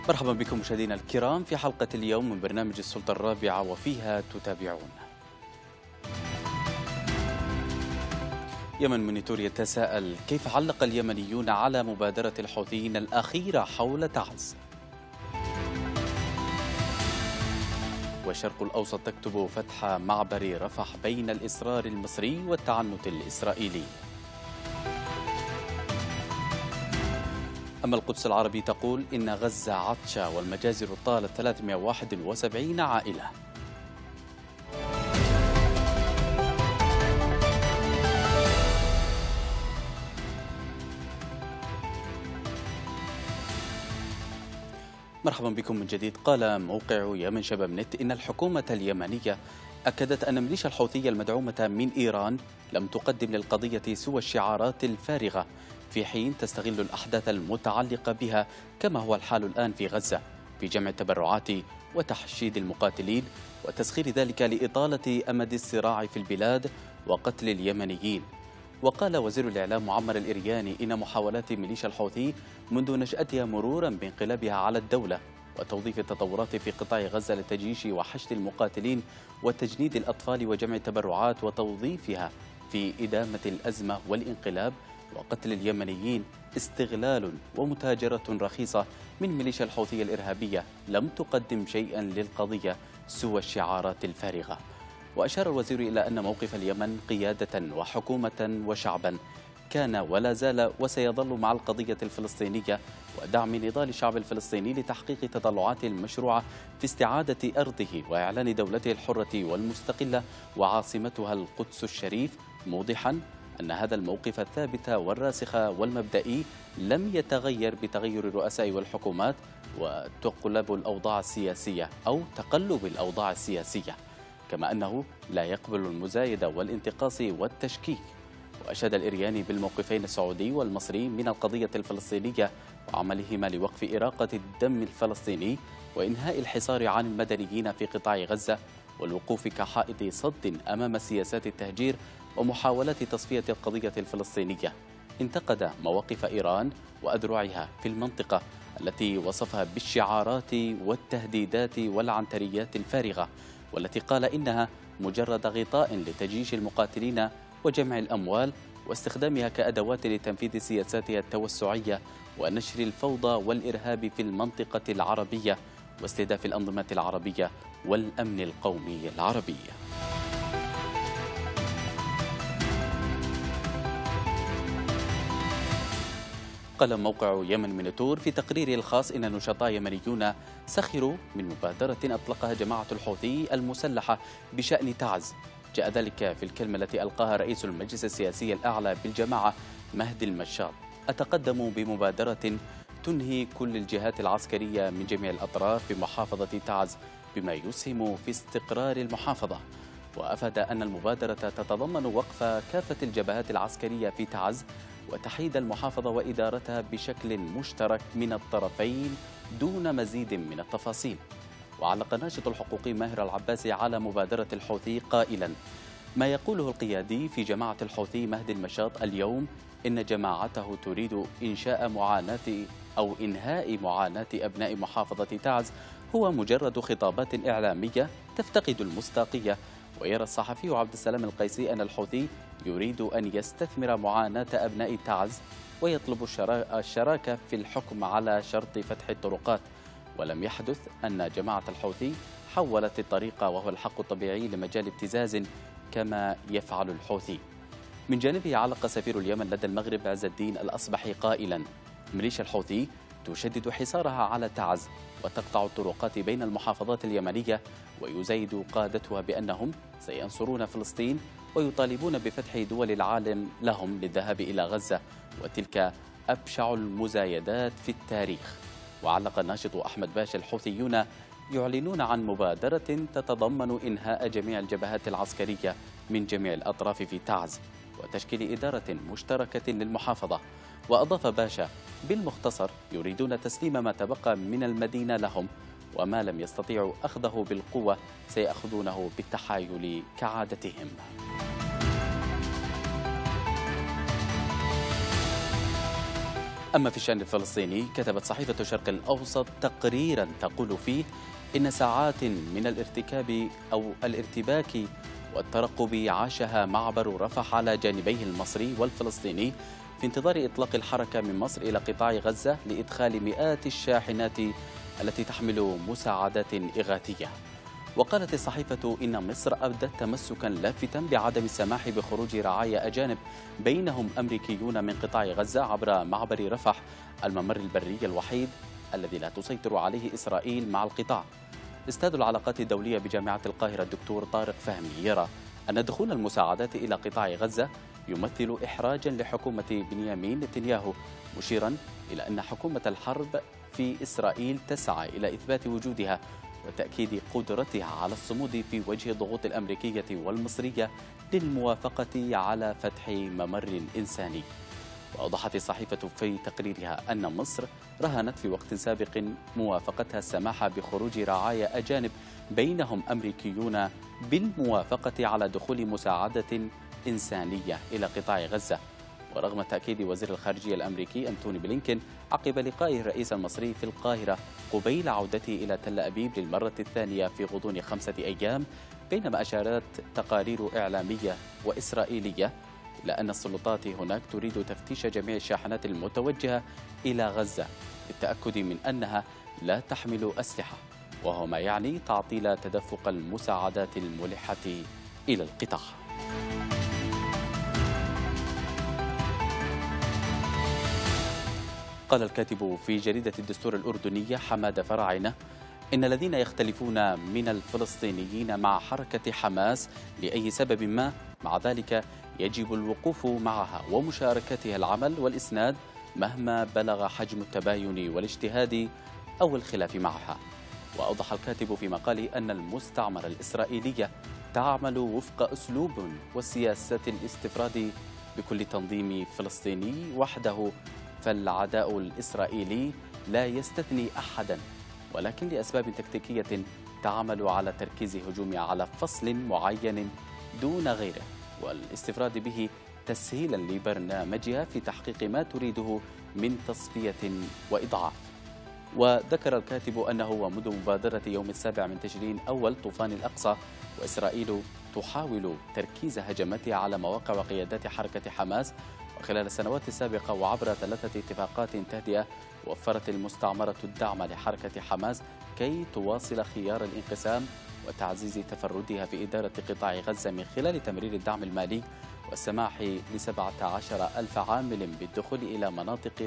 مرحبا بكم مشاهدينا الكرام في حلقة اليوم من برنامج السلطة الرابعة، وفيها تتابعون: يمن مونيتور يتساءل كيف علق اليمنيون على مبادرة الحوثيين الأخيرة حول تعز. والشرق الأوسط تكتب فتح معبر رفح بين الإصرار المصري والتعنت الإسرائيلي. أما القدس العربي تقول إن غزة عطشة والمجازر طالت 371 عائلة. مرحبا بكم من جديد. قال موقع يمن شباب نت إن الحكومة اليمنية أكدت أن ميليشيا الحوثية المدعومة من إيران لم تقدم للقضية سوى الشعارات الفارغة، في حين تستغل الأحداث المتعلقة بها كما هو الحال الآن في غزة في جمع التبرعات وتحشيد المقاتلين وتسخير ذلك لإطالة أمد الصراع في البلاد وقتل اليمنيين. وقال وزير الإعلام معمر الإرياني إن محاولات ميليشيا الحوثي منذ نشأتها مرورا بانقلابها على الدولة وتوظيف التطورات في قطاع غزة لتجيش وحشد المقاتلين وتجنيد الأطفال وجمع التبرعات وتوظيفها في إدامة الأزمة والانقلاب وقتل اليمنيين استغلال ومتاجرة رخيصة من ميليشيا الحوثية الإرهابية لم تقدم شيئا للقضية سوى الشعارات الفارغة. وأشار الوزير إلى أن موقف اليمن قيادة وحكومة وشعبا كان ولا زال وسيظل مع القضية الفلسطينية ودعم نضال الشعب الفلسطيني لتحقيق تطلعاته المشروعة في استعادة أرضه وإعلان دولته الحرة والمستقلة وعاصمتها القدس الشريف، موضحا أن هذا الموقف الثابت والراسخ والمبدئي لم يتغير بتغير الرؤساء والحكومات وتقلب الأوضاع السياسية أو تقلب الأوضاع السياسية، كما أنه لا يقبل المزايدة والانتقاص والتشكيك. وأشاد الإرياني بالموقفين السعودي والمصري من القضية الفلسطينية وعملهما لوقف إراقة الدم الفلسطيني وإنهاء الحصار عن المدنيين في قطاع غزة والوقوف كحائط صد أمام سياسات التهجير ومحاولات تصفية القضية الفلسطينية. انتقد مواقف إيران وأذرعها في المنطقة التي وصفها بالشعارات والتهديدات والعنتريات الفارغة، والتي قال إنها مجرد غطاء لتجيش المقاتلين وجمع الأموال واستخدامها كأدوات لتنفيذ سياساتها التوسعية ونشر الفوضى والإرهاب في المنطقة العربية واستهداف الأنظمة العربية والأمن القومي العربي. قال موقع يمن مونيتور في تقريره الخاص إن نشطاء يمنيون سخروا من مبادرة أطلقها جماعة الحوثي المسلحة بشأن تعز. جاء ذلك في الكلمة التي ألقاها رئيس المجلس السياسي الأعلى بالجماعة مهدي المشاط: أتقدم بمبادرة تنهي كل الجهات العسكرية من جميع الأطراف بمحافظة تعز بما يسهم في استقرار المحافظة. وأفاد أن المبادرة تتضمن وقف كافة الجبهات العسكرية في تعز وتحييد المحافظة وإدارتها بشكل مشترك من الطرفين دون مزيد من التفاصيل. وعلق الناشط الحقوقي ماهر العباسي على مبادرة الحوثي قائلا: ما يقوله القيادي في جماعة الحوثي مهدي المشاط اليوم إن جماعته تريد إنهاء معاناة أبناء محافظة تعز هو مجرد خطابات إعلامية تفتقد المصداقية. ويرى الصحفي عبد السلام القيسي أن الحوثي يريد أن يستثمر معاناة أبناء تعز ويطلب الشراكة في الحكم على شرط فتح الطرقات، ولم يحدث أن جماعة الحوثي حولت الطريق وهو الحق الطبيعي لمجال ابتزاز كما يفعل الحوثي. من جانبه علق سفير اليمن لدى المغرب عز الدين الأصبحي قائلا: ميليشيا الحوثي تشدد حصارها على تعز وتقطع الطرقات بين المحافظات اليمنية، ويزايد قادتها بأنهم سينصرون فلسطين ويطالبون بفتح دول العالم لهم للذهاب إلى غزة، وتلك أبشع المزايدات في التاريخ. وعلق الناشط أحمد باشا: الحوثيون يعلنون عن مبادرة تتضمن إنهاء جميع الجبهات العسكرية من جميع الأطراف في تعز وتشكيل إدارة مشتركة للمحافظة. وأضاف باشا: بالمختصر يريدون تسليم ما تبقى من المدينة لهم، وما لم يستطيعوا أخذه بالقوة سيأخذونه بالتحايل كعادتهم. أما في الشأن الفلسطيني، كتبت صحيفة الشرق الأوسط تقريرا تقول فيه إن ساعات من الارتباك والترقب عاشها معبر رفح على جانبيه المصري والفلسطيني في انتظار إطلاق الحركة من مصر إلى قطاع غزة لإدخال مئات الشاحنات التي تحمل مساعدات إغاثية. وقالت الصحيفة إن مصر أبدت تمسكا لافتا بعدم السماح بخروج رعايا أجانب بينهم أمريكيون من قطاع غزة عبر معبر رفح، الممر البري الوحيد الذي لا تسيطر عليه إسرائيل مع القطاع. استاذ العلاقات الدولية بجامعة القاهرة الدكتور طارق فهمي يرى أن دخول المساعدات إلى قطاع غزة يمثل إحراجا لحكومة بنيامين نتنياهو، مشيرا إلى أن حكومة الحرب في إسرائيل تسعى إلى إثبات وجودها وتأكيد قدرتها على الصمود في وجه الضغوط الأمريكية والمصرية للموافقة على فتح ممر إنساني. وأوضحت الصحيفة في تقريرها أن مصر رهنت في وقت سابق موافقتها السماح بخروج رعايا أجانب بينهم أمريكيون بالموافقة على دخول مساعدة إنسانية إلى قطاع غزة. ورغم تأكيد وزير الخارجية الأمريكي أنتوني بلينكين عقب لقائه الرئيس المصري في القاهرة قبيل عودته إلى تل أبيب للمرة الثانية في غضون 5 أيام، بينما أشارت تقارير إعلامية وإسرائيلية إلى أن السلطات هناك تريد تفتيش جميع الشاحنات المتوجهة إلى غزة للتأكد من أنها لا تحمل أسلحة، وهو ما يعني تعطيل تدفق المساعدات الملحة إلى القطاع. قال الكاتب في جريدة الدستور الأردنية حمادة فراعنة إن الذين يختلفون من الفلسطينيين مع حركة حماس لأي سبب ما، مع ذلك يجب الوقوف معها ومشاركتها العمل والإسناد مهما بلغ حجم التباين والاجتهاد أو الخلاف معها. وأوضح الكاتب في مقاله أن المستعمرة الإسرائيلية تعمل وفق أسلوب وسياسة الاستفراد بكل تنظيم فلسطيني وحده، فالعداء الإسرائيلي لا يستثني أحدا، ولكن لأسباب تكتيكية تعمل على تركيز هجومها على فصل معين دون غيره، والاستفراد به تسهيلا لبرنامجها في تحقيق ما تريده من تصفية وإضعاف. وذكر الكاتب أنه منذ مبادرة يوم 7 من تشرين أول طوفان الأقصى، وإسرائيل تحاول تركيز هجماتها على مواقع وقيادات حركة حماس. وخلال السنوات السابقة وعبر 3 اتفاقات تهدئة، وفرت المستعمرة الدعم لحركة حماس كي تواصل خيار الانقسام وتعزيز تفردها في إدارة قطاع غزة من خلال تمرير الدعم المالي والسماح ل17,000 عامل بالدخول إلى مناطق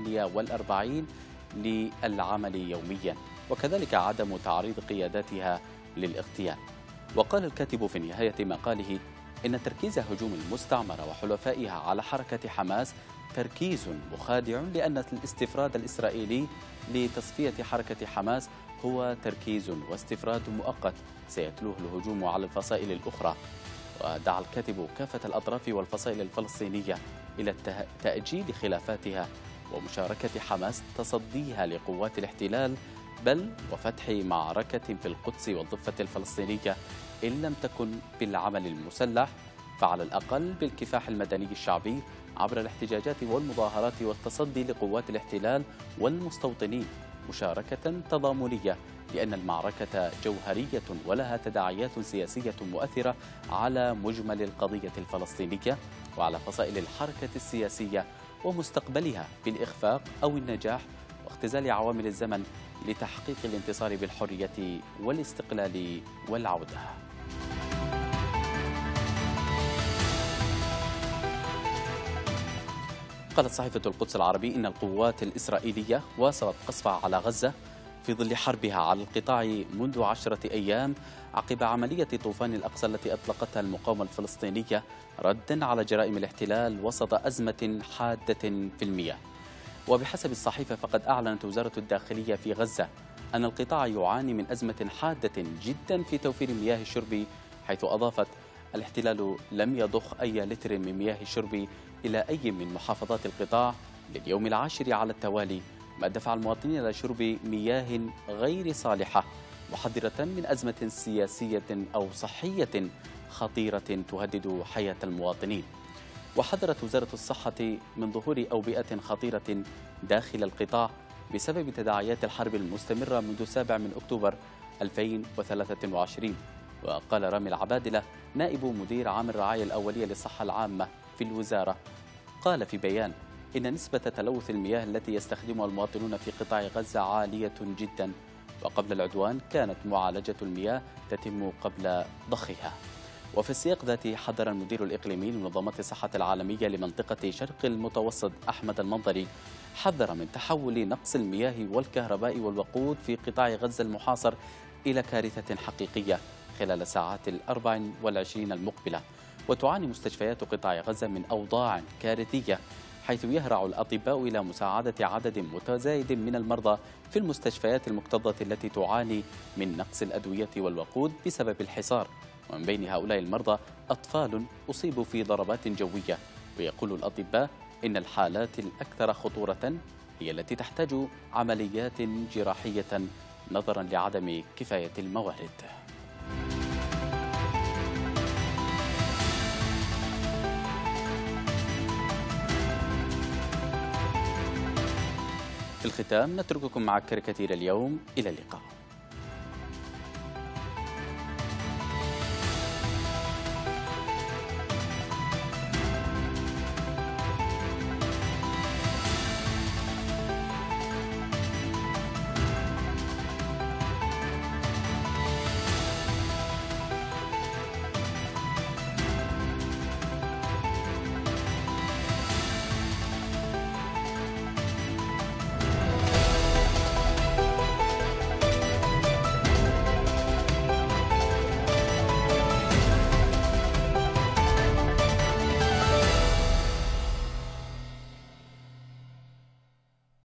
48 للعمل يوميا، وكذلك عدم تعريض قياداتها للاغتيال. وقال الكاتب في نهاية مقاله إن تركيز هجوم المستعمرة وحلفائها على حركة حماس تركيز مخادع، لأن الاستفراد الإسرائيلي لتصفية حركة حماس هو تركيز واستفراد مؤقت سيتلوه الهجوم على الفصائل الأخرى. ودعا الكاتب كافة الأطراف والفصائل الفلسطينية إلى تأجيل خلافاتها ومشاركة حماس تصديها لقوات الاحتلال، بل وفتح معركة في القدس والضفة الفلسطينية إن لم تكن بالعمل المسلح فعلى الأقل بالكفاح المدني الشعبي عبر الاحتجاجات والمظاهرات والتصدي لقوات الاحتلال والمستوطنين مشاركة تضامنية، لأن المعركة جوهرية ولها تداعيات سياسية مؤثرة على مجمل القضية الفلسطينية وعلى فصائل الحركة السياسية ومستقبلها بالإخفاق أو النجاح واختزال عوامل الزمن لتحقيق الانتصار بالحرية والاستقلال والعودة. قالت صحيفة القدس العربي إن القوات الإسرائيلية واصلت قصفها على غزة في ظل حربها على القطاع منذ 10 أيام عقب عملية طوفان الأقصى التي أطلقتها المقاومة الفلسطينية ردا على جرائم الاحتلال وسط أزمة حادة في المياه. وبحسب الصحيفة فقد أعلنت وزارة الداخلية في غزة أن القطاع يعاني من أزمة حادة جدا في توفير مياه الشرب، حيث أضافت الاحتلال لم يضخ أي لتر من مياه الشرب إلى أي من محافظات القطاع لليوم العاشر على التوالي، ما دفع المواطنين إلى شرب مياه غير صالحة، محذرة من أزمة سياسية أو صحية خطيرة تهدد حياة المواطنين. وحذرت وزارة الصحة من ظهور أوبئة خطيرة داخل القطاع بسبب تداعيات الحرب المستمرة منذ 7 من أكتوبر 2023. وقال رامي العبادلة نائب مدير عام الرعاية الأولية للصحة العامة في الوزارة، قال في بيان إن نسبة تلوث المياه التي يستخدمها المواطنون في قطاع غزة عالية جدا، وقبل العدوان كانت معالجة المياه تتم قبل ضخها. وفي السياق ذاته حذر المدير الإقليمي لمنظمة الصحة العالمية لمنطقة شرق المتوسط أحمد المنظري، حذر من تحول نقص المياه والكهرباء والوقود في قطاع غزة المحاصر إلى كارثة حقيقية خلال الساعات 24 المقبلة. وتعاني مستشفيات قطاع غزة من أوضاع كارثية، حيث يهرع الأطباء إلى مساعدة عدد متزايد من المرضى في المستشفيات المكتظة التي تعاني من نقص الأدوية والوقود بسبب الحصار. ومن بين هؤلاء المرضى أطفال أصيبوا في ضربات جوية. ويقول الأطباء إن الحالات الأكثر خطورة هي التي تحتاج عمليات جراحية نظرا لعدم كفاية الموارد. في الختام نترككم مع كاريكاتير اليوم. إلى اللقاء.